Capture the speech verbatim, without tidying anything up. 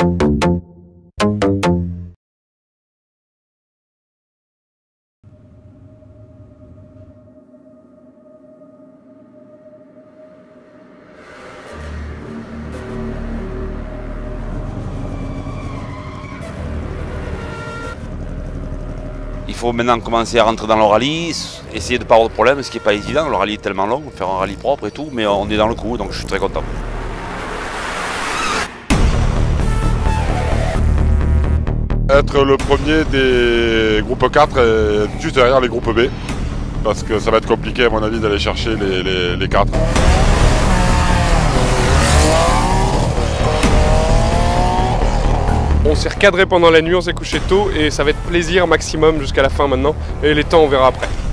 Il faut maintenant commencer à rentrer dans le rallye, essayer de ne pas avoir de problème, ce qui n'est pas évident. Le rallye est tellement long, faire un rallye propre et tout, mais on est dans le coup, donc je suis très content. Être le premier des groupes quatre, et juste derrière les groupes B, parce que ça va être compliqué à mon avis d'aller chercher les, les, les quatre. On s'est recadré pendant la nuit, on s'est couché tôt et ça va être plaisir maximum jusqu'à la fin maintenant. Et les temps, on verra après.